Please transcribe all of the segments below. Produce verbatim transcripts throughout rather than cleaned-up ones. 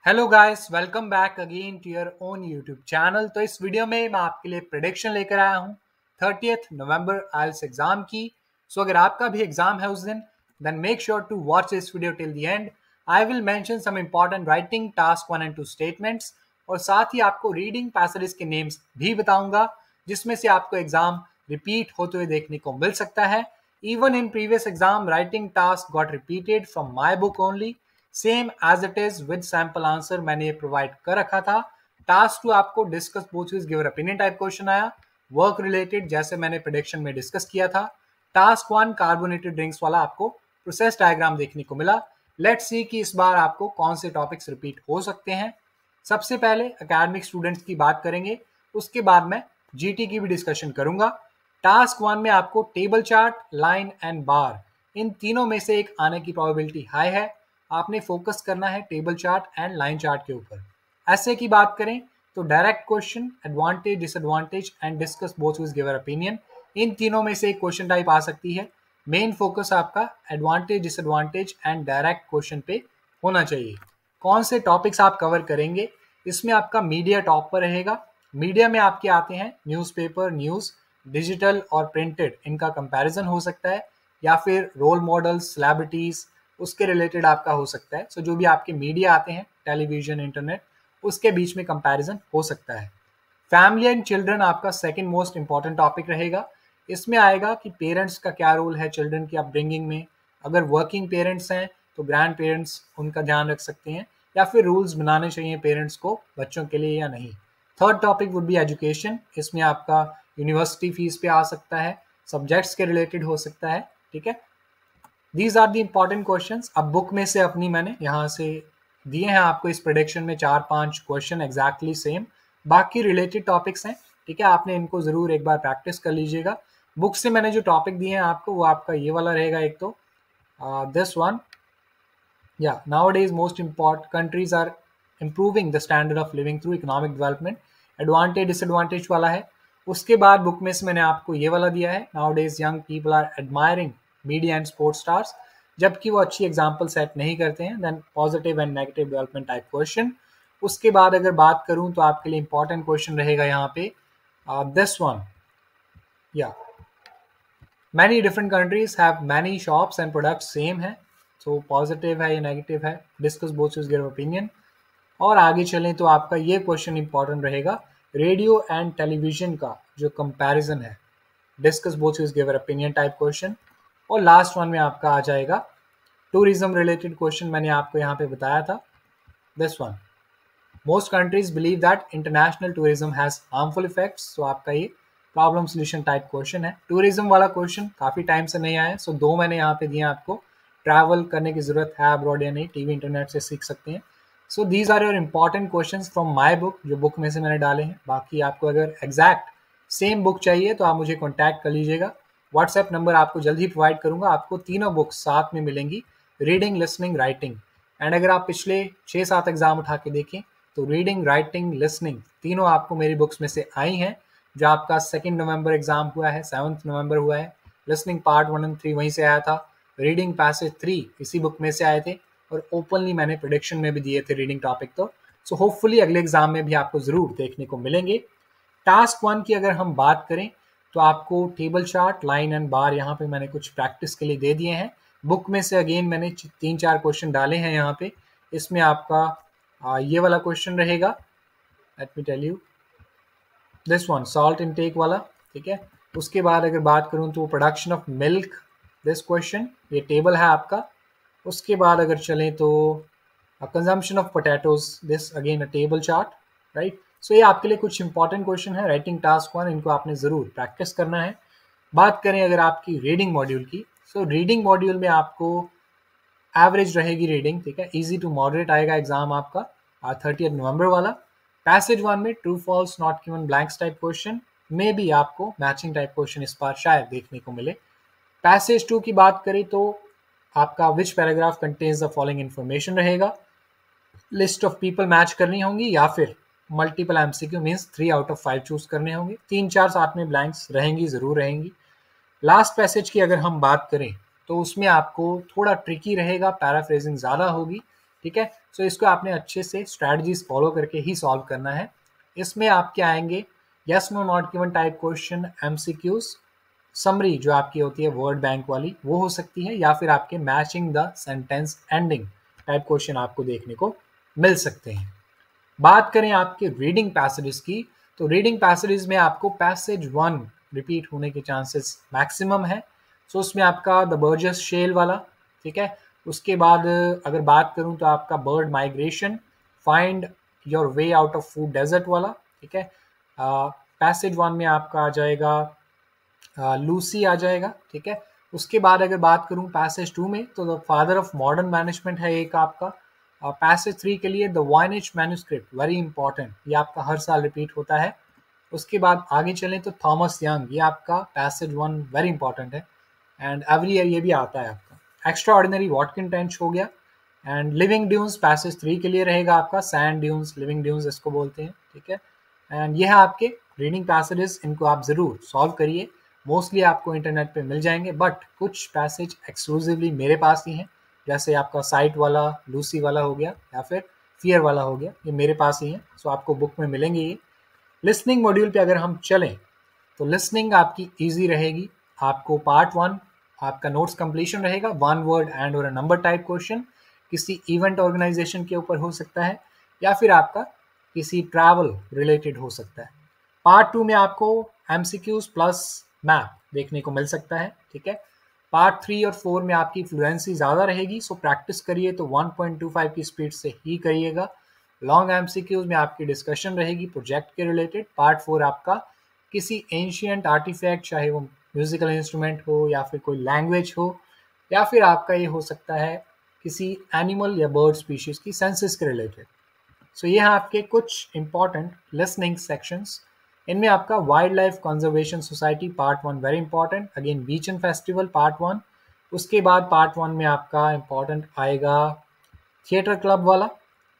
Hello guys, welcome back again to your own YouTube channel. तो इस video में मैं आपके लिए प्रेडिक्शन लेकर आया हूँ थर्टियथ नवंबर आइल्स एग्जाम की। सो so, अगर आपका भी एग्जाम है उस दिन, then make sure to watch this video till the end. I will mention some important writing task one and two statements, और साथ ही आपको रीडिंग पैसेजेस के नेम्स भी बताऊंगा, जिसमें से आपको एग्जाम रिपीट होते हुए देखने को मिल सकता है। Even in previous exam writing task got repeated from my book only, same as it is with sample answer मैंने ये प्रोवाइड कर रखा था। टास्क टू आपको discuss both views give opinion type question आया, वर्क रिलेटेड जैसे मैंने prediction में डिस्कस किया था। टास्क वन कार्बोनेटेड ड्रिंक्स वाला आपको प्रोसेस डायग्राम देखने को मिला। लेट्स सी कि इस बार आपको कौन से टॉपिक्स रिपीट हो सकते हैं। सबसे पहले एकेडमिक स्टूडेंट्स की बात करेंगे, उसके बाद मैं जीटी की भी डिस्कशन करूंगा। टास्क वन में आपको table chart, line and bar, इन तीनों में से एक आने की प्रोबेबिलिटी हाई है। आपने फोकस करना है table chart and line chart के ऊपर। ऐसे की बात करें तो direct question, advantage, disadvantage and discuss both with give your opinion, इन तीनों में से एक क्वेश्चन टाइप आ सकती है। मेन फोकस आपका advantage, disadvantage and direct question पे होना चाहिए। कौन से टॉपिक्स आप कवर करेंगे, इसमें आपका मीडिया टॉप पर रहेगा। मीडिया में आपके आते हैं न्यूज़पेपर, न्यूज़, डिजिटल और प्रिंटेड, इनका कंपैरिजन हो सकता है, या फिर रोल मॉडल्स, सेलिब्रिटीज, उसके रिलेटेड आपका हो सकता है। सो so, जो भी आपके मीडिया आते हैं, टेलीविजन, इंटरनेट, उसके बीच में कंपैरिजन हो सकता है। फैमिली एंड चिल्ड्रन आपका सेकंड मोस्ट इंपॉर्टेंट टॉपिक रहेगा। इसमें आएगा कि पेरेंट्स का क्या रोल है चिल्ड्रन की अपब्रिंगिंग में। अगर वर्किंग पेरेंट्स हैं तो ग्रैंड पेरेंट्स उनका ध्यान रख सकते हैं, या फिर रूल्स बनाने चाहिए पेरेंट्स को बच्चों के लिए या नहीं। Third topic would be education. इसमें आपका यूनिवर्सिटी फीस पे आ सकता है, सब्जेक्ट्स के रिलेटेड हो सकता है। ठीक है, these are the important questions. अब बुक में से अपनी मैंने यहाँ से दिए हैं आपको इस प्रेडिक्शन में चार पांच क्वेश्चन एग्जैक्टली सेम, बाकी रिलेटेड टॉपिक्स हैं। ठीक है, आपने इनको जरूर एक बार प्रैक्टिस कर लीजिएगा। बुक से मैंने जो टॉपिक दिए हैं आपको, वो आपका ये वाला रहेगा। एक तो दिस वन, या nowadays most important countries are improving the standard of living through economic development, advantage disadvantage वाला है। उसके बाद बुक में से मैंने आपको ये वाला दिया है, nowadays young people are admiring media and sports stars, जबकि वो अच्छी एग्जाम्पल सेट नहीं करते हैं, then positive and negative development type question. उसके बाद अगर बात करूं तो आपके लिए इंपॉर्टेंट क्वेश्चन रहेगा यहाँ पे दिस वन, या many different countries have many shops and products same है। सो पॉजिटिव है या नेगेटिव है, discuss both with give opinion. और आगे चलें तो आपका ये क्वेश्चन इंपॉर्टेंट रहेगा, रेडियो एंड टेलीविजन का जो कंपैरिजन है, discuss both with give opinion type question. और लास्ट वन में आपका आ जाएगा टूरिज्म रिलेटेड क्वेश्चन, मैंने आपको यहाँ पे बताया था, this one, most countries believe that international tourism has harmful effects. तो आपका ये प्रॉब्लम सोल्यूशन टाइप क्वेश्चन है। टूरिज्म वाला क्वेश्चन काफ़ी टाइम से नहीं आया, सो दो मैंने यहाँ पे दिए आपको। ट्रैवल करने की जरूरत है अब्रॉड या नहीं, टीवी इंटरनेट से सीख सकते हैं। So these are your important questions from my book, जो बुक में से मैंने डाले हैं। बाकी आपको अगर एग्जैक्ट सेम बुक चाहिए तो आप मुझे कॉन्टैक्ट कर लीजिएगा। व्हाट्सएप नंबर आपको जल्द ही प्रोवाइड करूंगा। आपको तीनों बुक्स साथ में मिलेंगी, रीडिंग, लिसनिंग, राइटिंग। एंड अगर आप पिछले छः सात एग्जाम उठा के देखें तो रीडिंग, राइटिंग, लिसनिंग तीनों आपको मेरी बुक्स में से आई हैं। जो आपका सेकेंड नवंबर एग्जाम हुआ है, सेवन्थ नवंबर हुआ है, listening part one and three वहीं से आया था, रीडिंग पैसेज थ्री इसी बुक में से आए थे, और ओपनली मैंने प्रेडिक्शन में भी दिए थे रीडिंग टॉपिक। तो सो होपफुली अगले एग्जाम में भी आपको जरूर देखने को मिलेंगे। टास्क वन की अगर हम बात करें तो आपको table chart, line and bar यहाँ पे मैंने कुछ प्रैक्टिस के लिए दे दिए हैं। बुक में से अगेन मैंने तीन चार क्वेश्चन डाले हैं यहाँ पे। इसमें आपका आ, ये वाला क्वेश्चन रहेगा, let me tell you, this one, salt intake वाला। ठीक है, उसके बाद अगर बात करूँ तो production of milk, this question, ये टेबल है आपका। उसके बाद अगर चलें तो consumption of potatoes, this again a table chart, right. So ये आपके लिए कुछ इंपॉर्टेंट क्वेश्चन है राइटिंग टास्क वन, इनको आपने ज़रूर प्रैक्टिस करना है। बात करें अगर आपकी रीडिंग मॉड्यूल की, सो रीडिंग मॉड्यूल में आपको एवरेज रहेगी रीडिंग। ठीक है, इजी टू मॉडरेट आएगा एग्जाम आपका थर्टियथ नवंबर वाला। पैसेज वन में true false, not given blanks type question, में भी आपको मैचिंग टाइप क्वेश्चन इस बार शायद देखने को मिले। पैसेज टू की बात करें तो आपका which paragraph contains the following information रहेगा, लिस्ट ऑफ पीपल मैच करनी होंगी, या फिर multiple MCQ means three out of five choose करने होंगे। तीन चार साथ में ब्लैंक्स रहेंगी, जरूर रहेंगी। लास्ट पैसेज की अगर हम बात करें तो उसमें आपको थोड़ा ट्रिकी रहेगा, पैराफ्रेजिंग ज़्यादा होगी, ठीक है। सो इसको आपने अच्छे से स्ट्रैटेजीज फॉलो करके ही सॉल्व करना है। इसमें आपके आएंगे yes no not given type question, MCQs, summary जो आपकी होती है वर्ड बैंक वाली वो हो सकती है, या फिर आपके matching the sentence ending type question आपको देखने को मिल सकते हैं। बात करें आपके रीडिंग पैसेजेस की, तो रीडिंग पैसेजेस में आपको पैसेज वन रिपीट होने के चांसेस मैक्सिमम है। सो उसमें आपका द बर्जस शेल वाला, ठीक है। उसके बाद अगर बात करूं तो आपका bird migration, find your way out of food desert वाला, ठीक है। पैसेज वन में आपका आ जाएगा लूसी आ जाएगा, ठीक है। उसके बाद अगर बात करूं पैसेज टू में तो the father of modern management है एक आपका। पैसेज थ्री के लिए the Voynich manuscript, very important, ये आपका हर साल रिपीट होता है। उसके बाद आगे चलें तो थॉमस यंग, ये आपका पैसेज वन वेरी इंपॉर्टेंट है एंड एवरी ईयर ये भी आता है आपका। एक्स्ट्रा ऑर्डिनरी वॉटकिन टेंच हो गया and living dunes passage three के लिए रहेगा आपका, सैंड ड्यून्स, लिविंग ड्यून्स इसको बोलते हैं, ठीक है। एंड ये है आपके रीडिंग पैसेजेस, इनको आप ज़रूर सॉल्व करिए। मोस्टली आपको इंटरनेट पे मिल जाएंगे, बट कुछ पैसेज एक्सक्लूसिवली मेरे पास ही हैं, जैसे आपका साइट वाला, लूसी वाला हो गया, या फिर फियर वाला हो गया, ये मेरे पास ही है। सो आपको बुक में मिलेंगे ये। लिसनिंग मॉड्यूल पे अगर हम चलें तो लिसनिंग आपकी इजी रहेगी। आपको पार्ट वन आपका नोट्स कंप्लीशन रहेगा, वन वर्ड एंड और नंबर टाइप क्वेश्चन, किसी इवेंट ऑर्गेनाइजेशन के ऊपर हो सकता है, या फिर आपका किसी ट्रैवल रिलेटेड हो सकता है। पार्ट टू में आपको एमसीक्यूज प्लस मैप देखने को मिल सकता है, ठीक है। पार्ट थ्री और फोर में आपकी फ्लुएंसी ज़्यादा रहेगी, सो प्रैक्टिस करिए तो वन पॉइंट टू फाइव की स्पीड से ही करिएगा। लॉन्ग एमसीक्यूज में आपकी डिस्कशन रहेगी प्रोजेक्ट के रिलेटेड। पार्ट फोर आपका किसी एंशियंट आर्टिफैक्ट, चाहे वो म्यूजिकल इंस्ट्रूमेंट हो या फिर कोई लैंग्वेज हो, या फिर आपका ये हो सकता है किसी एनिमल या बर्ड स्पीशीज की सेंसेस के रिलेटेड। सो ये हैं आपके कुछ इंपॉर्टेंट लिसनिंग सेक्शंस। इनमें आपका wildlife conservation society part one very important, again Beechen festival part one. उसके बाद पार्ट वन में आपका इंपॉर्टेंट आएगा थिएटर क्लब वाला।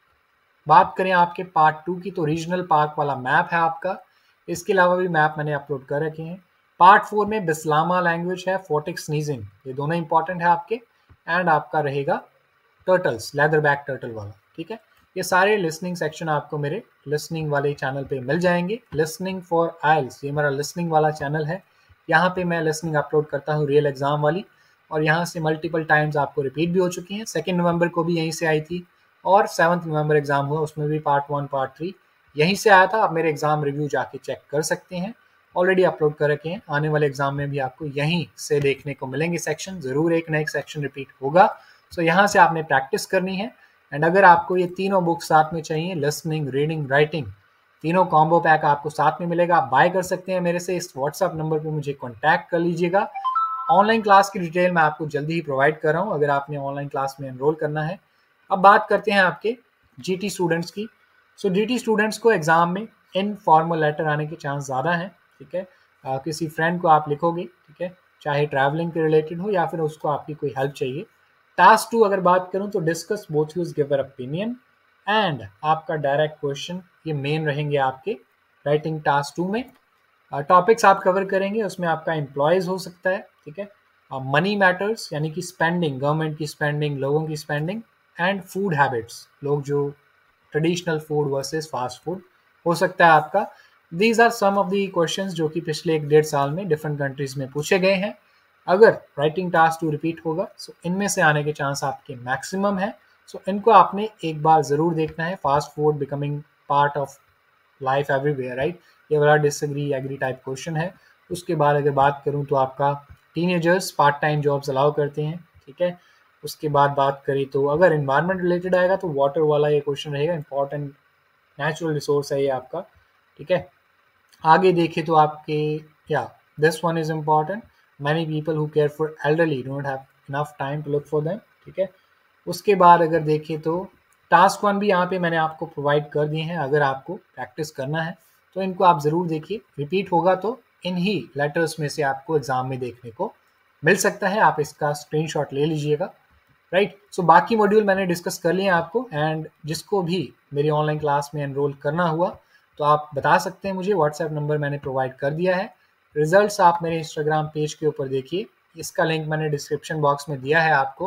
बात करें आपके पार्ट टू की तो रीजनल पार्क वाला मैप है आपका, इसके अलावा भी मैप मैंने अपलोड कर रखे हैं। पार्ट फोर में बिस्लामा लैंग्वेज है, फोटिक स्नीजिंग, ये दोनों इंपॉर्टेंट है आपके। एंड आपका रहेगा टर्टल्स, लेदर बैक टर्टल वाला, ठीक है। ये सारे लिसनिंग सेक्शन आपको मेरे लिसनिंग वाले चैनल पे मिल जाएंगे। लिसनिंग फॉर आइल्स, ये मेरा लिसनिंग वाला चैनल है, यहाँ पे मैं लिसनिंग अपलोड करता हूँ रियल एग्जाम वाली, और यहाँ से मल्टीपल टाइम्स आपको रिपीट भी हो चुकी हैं। सेकेंड नवंबर को भी यहीं से आई थी, और सेवन्थ नवंबर एग्जाम हुआ, उसमें भी पार्ट वन पार्ट थ्री यहीं से आया था। आप मेरे एग्जाम रिव्यू जाके चेक कर सकते हैं, ऑलरेडी अपलोड कर रखे हैं। आने वाले एग्जाम में भी आपको यहीं से देखने को मिलेंगे सेक्शन, ज़रूर एक ना एक सेक्शन रिपीट होगा। सो यहाँ से आपने प्रैक्टिस करनी है। एंड अगर आपको ये तीनों बुक साथ में चाहिए, लिसनिंग, रीडिंग, राइटिंग, तीनों कॉम्बो पैक आपको साथ में मिलेगा। आप बाय कर सकते हैं मेरे से, इस व्हाट्सएप नंबर पे मुझे कॉन्टैक्ट कर लीजिएगा। ऑनलाइन क्लास की डिटेल मैं आपको जल्दी ही प्रोवाइड कर रहा हूँ, अगर आपने ऑनलाइन क्लास में एनरोल करना है। अब बात करते हैं आपके जीटी स्टूडेंट्स की। सो जीटी स्टूडेंट्स को एग्जाम में इनफॉर्मल लेटर आने के चांस ज़्यादा हैं, ठीक है। आ, किसी फ्रेंड को आप लिखोगे, ठीक है, चाहे ट्रैवलिंग के रिलेटेड हो या फिर उसको आपकी कोई हेल्प चाहिए। टास्क टू अगर बात करूं तो discuss both views give opinion and आपका डायरेक्ट क्वेश्चन, ये मेन रहेंगे आपके राइटिंग टास्क टू में। टॉपिक्स आप कवर करेंगे, उसमें आपका एम्प्लॉयज़ हो सकता है, ठीक है, मनी मैटर्स यानी कि स्पेंडिंग, गवर्नमेंट की स्पेंडिंग, लोगों की स्पेंडिंग, एंड फूड हैबिट्स, लोग जो traditional food versus fast food हो सकता है आपका। These are some of the questions जो कि पिछले एक डेढ़ साल में डिफरेंट कंट्रीज में पूछे गए हैं। अगर राइटिंग टास्क टू रिपीट होगा सो इनमें से आने के चांस आपके मैक्सिमम है। सो इनको आपने एक बार ज़रूर देखना है। Fast food becoming part of life everywhere, right, ये वाला डिसएग्री एग्री टाइप क्वेश्चन है। उसके बाद अगर बात करूँ तो आपका teenagers part time jobs allow करते हैं, ठीक है। उसके बाद बात करें तो अगर इन्वायरमेंट रिलेटेड आएगा तो वाटर वाला ये क्वेश्चन रहेगा, इंपॉर्टेंट नेचुरल रिसोर्स है ये आपका, ठीक है। आगे देखें तो आपके या this one is important, many people who care for elderly don't have enough time to look for them, ठीक है। उसके बाद अगर देखें तो टास्क वन भी यहाँ पे मैंने आपको प्रोवाइड कर दिए हैं, अगर आपको प्रैक्टिस करना है तो इनको आप ज़रूर देखिए। रिपीट होगा तो इन ही लेटर्स में से आपको एग्जाम में देखने को मिल सकता है, आप इसका स्क्रीनशॉट ले लीजिएगा, राइट। सो बाकी मॉड्यूल मैंने डिस्कस कर लिए आपको, एंड जिसको भी मेरी ऑनलाइन क्लास में एनरोल करना हुआ तो आप बता सकते हैं मुझे, व्हाट्सएप नंबर मैंने प्रोवाइड कर दिया है। रिजल्ट्स आप मेरे इंस्टाग्राम पेज के ऊपर देखिए, इसका लिंक मैंने डिस्क्रिप्शन बॉक्स में दिया है आपको।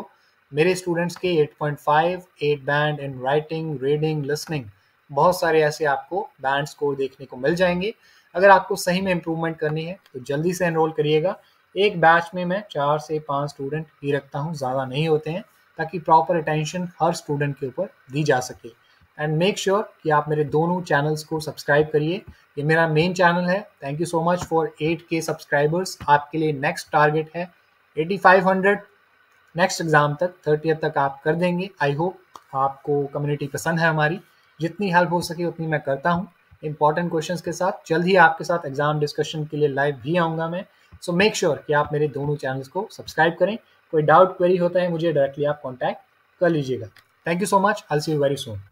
मेरे स्टूडेंट्स के eight point five, eight band in writing, reading, listening, बहुत सारे ऐसे आपको बैंड स्कोर देखने को मिल जाएंगे। अगर आपको सही में इम्प्रूवमेंट करनी है तो जल्दी से एनरोल करिएगा। एक बैच में मैं चार से पाँच स्टूडेंट ही रखता हूँ, ज़्यादा नहीं होते हैं, ताकि प्रॉपर अटेंशन हर स्टूडेंट के ऊपर दी जा सके। एंड मेक श्योर कि आप मेरे दोनों चैनल्स को सब्सक्राइब करिए। ये मेरा मेन चैनल है। Thank you so much for eight K subscribers. आपके लिए नेक्स्ट टारगेट है eighty five hundred. Next exam तक, थर्टियथ तक आप कर देंगे। आई होप आपको कम्युनिटी पसंद है हमारी। जितनी हेल्प हो सके उतनी मैं करता हूँ इंपॉर्टेंट क्वेश्चंस के साथ। जल्द ही आपके साथ एग्जाम डिस्कशन के लिए लाइव भी आऊँगा मैं। सो मेक श्योर कि आप मेरे दोनों चैनल्स को सब्सक्राइब करें। कोई डाउट क्वेरी होता है मुझे डायरेक्टली आप कॉन्टैक्ट कर लीजिएगा। Thank you so much. I will see you very soon.